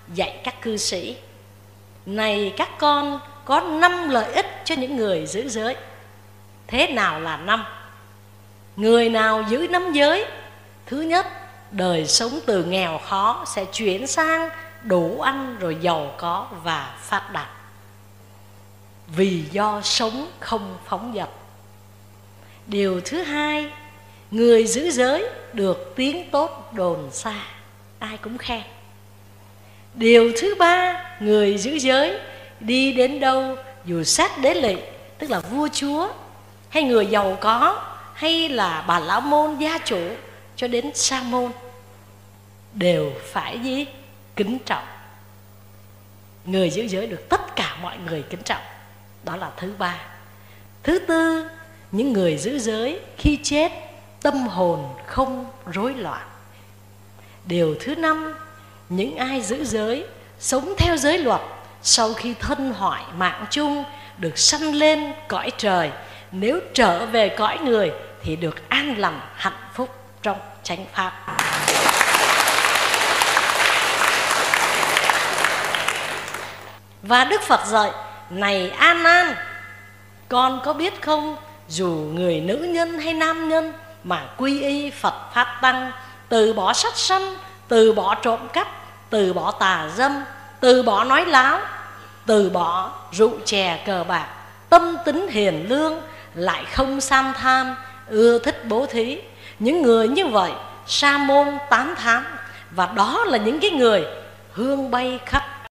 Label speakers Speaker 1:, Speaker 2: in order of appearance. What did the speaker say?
Speaker 1: dạy các cư sĩ: này các con, có 5 lợi ích cho những người giữ giới. Thế nào là 5? Người nào giữ 5 giới? Thứ nhất, đời sống từ nghèo khó sẽ chuyển sang đủ ăn rồi giàu có và phát đạt, vì do sống không phóng dật. Điều thứ hai, người giữ giới được tiếng tốt đồn xa, ai cũng khen. Điều thứ ba, người giữ giới đi đến đâu, dù sát đế lỵ, tức là vua chúa, hay người giàu có, hay là bà lão môn gia chủ, cho đến sa môn, đều phải gì? Kính trọng. Người giữ giới được tất cả mọi người kính trọng. Đó là thứ ba. Thứ tư, những người giữ giới khi chết tâm hồn không rối loạn. Điều thứ năm, những ai giữ giới, sống theo giới luật, sau khi thân hoại mạng chung, được sanh lên cõi trời. Nếu trở về cõi người thì được an lành hạnh phúc trong chánh pháp. Và Đức Phật dạy: này An An, con có biết không, dù người nữ nhân hay nam nhân mà quy y Phật Pháp Tăng, từ bỏ sát sanh, từ bỏ trộm cắp, từ bỏ tà dâm, từ bỏ nói láo, từ bỏ rượu chè cờ bạc, tâm tính hiền lương, lại không tham tham, ưa thích bố thí, những người như vậy sa môn tán thán. Và đó là những cái người hương bay khắp